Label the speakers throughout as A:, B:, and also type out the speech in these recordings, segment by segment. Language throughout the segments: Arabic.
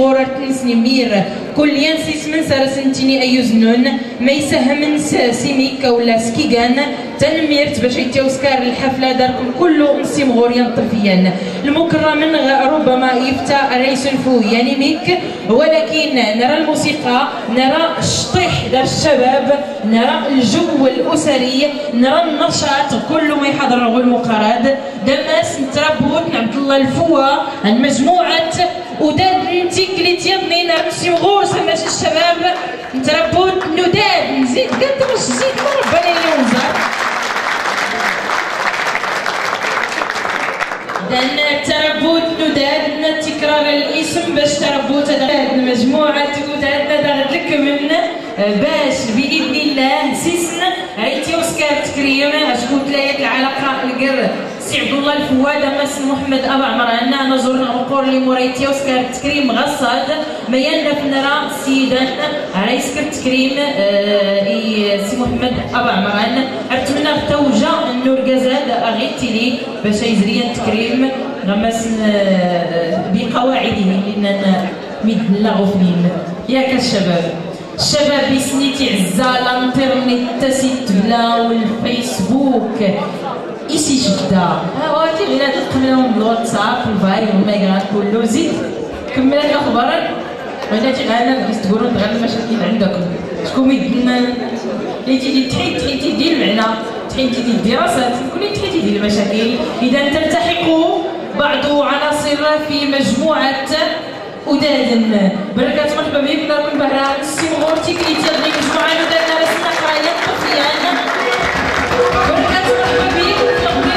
A: غورة تنسني مير كل ينسيس من سارسنتيني أيوزنون ما يسهم سيميك ولا سكيغان تنميرت باش يتوسكار الحفلة داركم كله نسيم غوريان طفيان المكرم ربما يفتى رئيس الفو يعني ميك ولكن نرى الموسيقى نرى الشطيح دار الشباب نرى الجو الأسري نرى النشاط كله ما يحضر المقاراد دماس نتربوت عبد الله الفوا المجموعة وداد نتيك اللي تيضني نمشي غور سماش الشباب نتربوت نداد نزيد قد مش زيد ربنا يوزر لأن تربوت نداد تكرار الاسم باش تربوت المجموعة وداد داغد لك من باش بإذن الله سيسن عيتي وسكار تكريم اشكون تلايات العلاقة القر سي عبد الله الفواد مس محمد ابا عمران انا زرنا مقور لي موريتي وسكار تكريم غصاد ميانا فنرا سيدا رئيس التكريم سي محمد ابا عمران اتمنى توجا النور قزاد اغيتي لي باش يزريان تكريم غمس بقواعده لان مد اللغوفين ياك الشباب الشباب يسنيتي عزا الانترنت تسيتبلا والفيسبوك إيشي جدا هاواتي غير هاد تقبلهم بالواتساب الفايب والميغرات كله زيد كمل هاد الاخبار ولا تيغانا كيس تقولوا غير المشاكل عندكم شكون يدنا اللي تيدي تحيد ديال المعنى تحيد ديال الدراسات كل تحيد ديال المشاكل اذا تلتحقوا بعض عناصر في مجموعه ودادن بركات مرحبا بك داركم بهران سيمغورتي كي تيغني مجموعه ودادنا رسنا قرايه طفيان بركات مرحبا بك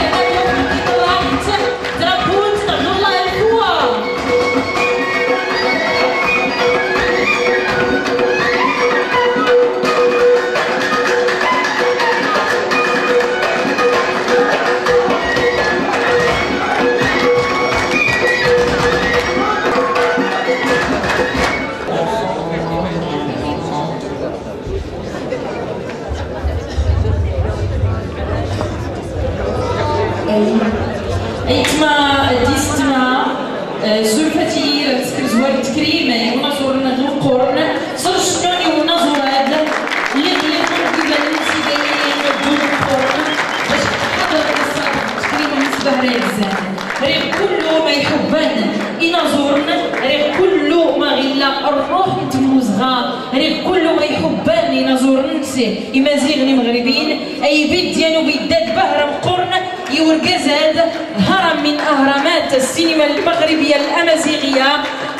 A: ايتما ديستما زلفتي تكرزوا التكريم ونزورنا القرن صرشتوني ونزور هذا اللي قبل الانسدايين ودون القرن باش حضر التكريم بالنسبه للرزان ريح كله ما يحبان ينزورنا ريح كله ما غلا الروح نتموزغا ريح كله ما يحبان ينزور نفسه يمازيغني مغربيين اي بيت ديالو بيداد بهرم قرن يورقزاد هرم من اهرامات السينما المغربيه الامازيغيه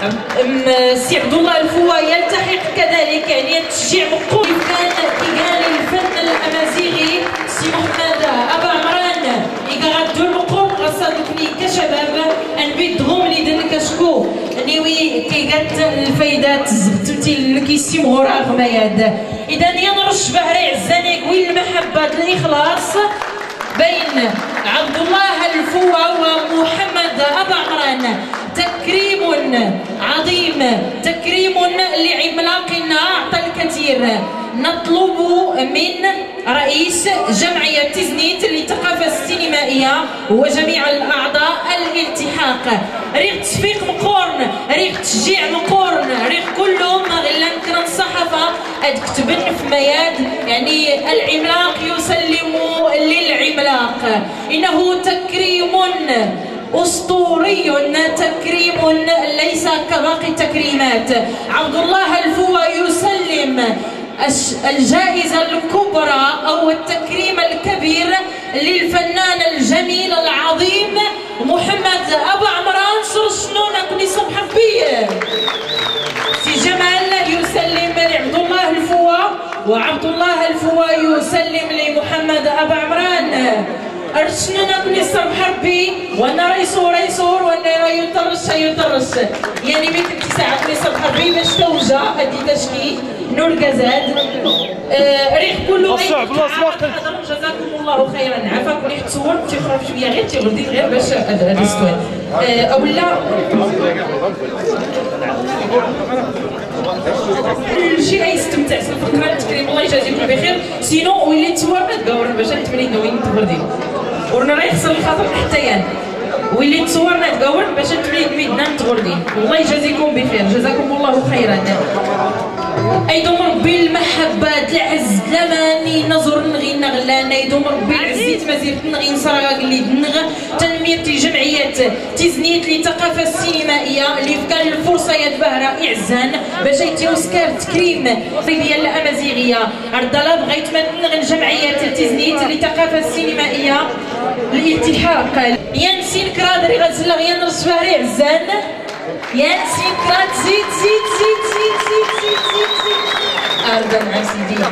A: سي عبد الله الفوا يلتحق كذلك يعني تشجيع مقوم كان الفن الامازيغي سي محمد ابا عمران يقعدوا المقوم غصدكني كشباب ان بيدهم لي دنك شكو نيوي كيقات الفايدات زبطتي الكيسي مغورا غمياد اذا ينرش بهري عزانيك وين المحبه الاخلاص بين عبد الله الفوا ومحمد ابا عمران تكريم عظيم تكريم لعملاقنا اعطى الكثير نطلب من رئيس جمعية تزنيت للثقافة السينمائية وجميع الأعضاء الالتحاق ريق تشفيق مقورن ريق تشجيع مقورن ريق كلهم غير كان الصحافة تكتبن في مياد يعني العملاق يسلم للعملاق إنه تكريم أسطوري تكريم ليس كباقي التكريمات عبد الله الفوا يسلم الجائزة الكبرى أو التكريم الكبير للفنان الجميل العظيم محمد أبا عمران شنو كوني صبح بيه سي جمال يسلم لعبد الله الفوا وعبد الله الفوا يسلم لمحمد أبا عمران أرشنا كوني صبح ربي وانا ريسور وانا يطرش يعني ميك ساعة كوني صبح ربي باش توجع هادي تشكي نور قزاد ريح كله جزاكم الله خيرا عافاكم ريح تصور تيخرج شويه غير تيغردي غير باش هذا السؤال اولا كلشي غيستمتع في الفقره التكريم الله يجازيكم بخير سينو وليت تصورنا تقور باش نتمنى وين تبردي ورنا راه يخسر الخاطر حتى يعني واللي تصورنا تقور باش تبليد ميدنا تغردين. الله يجازيكم بخير، جزاكم الله خيرا. ايضا ربي المحبه العز لماني نظر نغي نغلان ايضا ربي العزيت مازير نغي نصرا اللي نغ تنميه الجمعيات تزنيت للثقافه السينمائيه اللي كان الفرصه يا بهره اعزان باش يتوسكر تكريم ديال الامازيغيه عرضلا بغيت من الجمعيات تزنيت للثقافه السينمائيه الالتحاق ينسين كرادري غزل غيان رشفاري عزان ينسين كراد زيد زيد زيد زيد زيد زيد زيد زيد أرضا مع سيدي.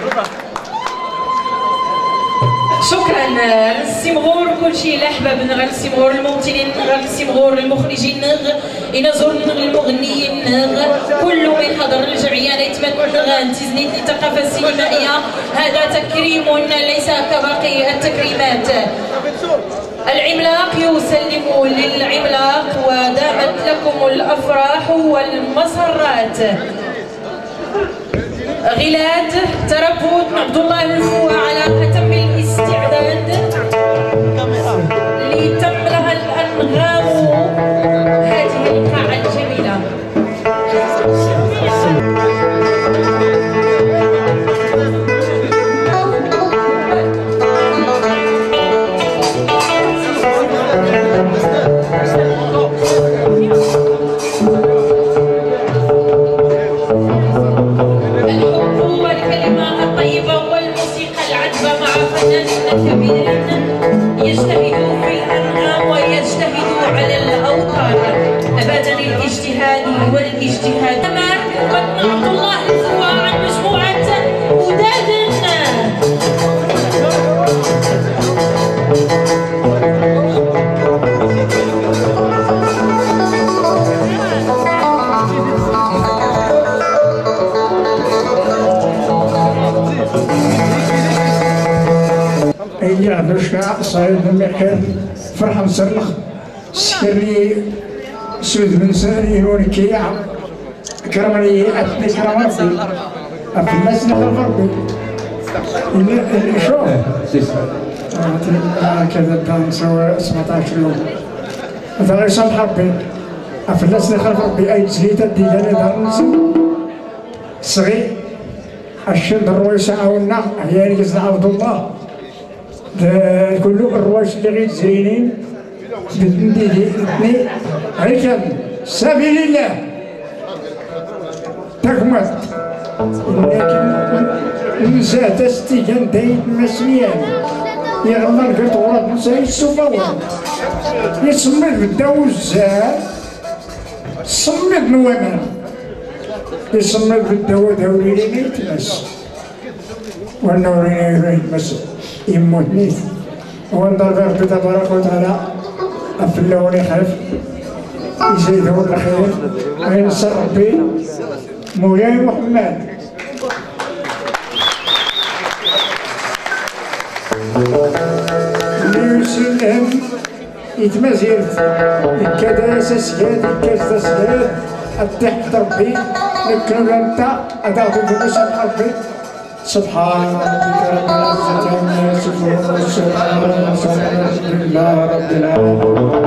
A: شكرا السمغور كلشي لحبابنا غير السمغور الممثلين غير السمغور المخرجين ينظر المغنيين كل من حضر الجمعيه يتمنى تزنيت للثقافه السينمائيه. هذا تكريم ليس كباقي التكريمات. العملاق يسلم للعملاق ودامت لكم الافراح والمسرات. غلاد تربت عبد الله الفوا على ختم الاستعداد لتملأ الأنغام هذه القاعة الجميلة. يجتهدوا في الأنغام ويجتهدوا على الأوتار أبدا الاجتهاد والاجتهاد. كمان عبد الله الفوا عن مجموعة ودادن.
B: اللي عندوشكا صايد المكان فرحة مسرخ سكري سود بن ساري وركيع كرمني أتني كرم ربي أفلس نخاف ربي اللي شوف كذا دان سوا 17 يوم مثلا يصلح ربي أفلس نخاف ربي أي تزهيت الديدان دار صغير الشد الرويسة أو النار هي اللي عبد الله كل الرواج اللي غير زينين بدي اثنين عيشا سبيل الله تكمت لكن نساء تستيجان دايد مسيان يغمر قلت ورد نساء السفوان يسمد بالدوزان صمد نوامان يسمد بالدوا دوري لي يتمس والنوري يتمس يموت نيت وانظر ربي تبارك وتعالى أفلوني خيف يزيدون الخير وينصر ربي مولاي محمد. اللي يسلم يتمازير كذا سسياد كذا سسياد التحت ربي نكرم انت اتاخذ بنسب ربي سبحان ربك رب العزة عما يصفون والسلام على المرسلين والحمد لله رب العالمين.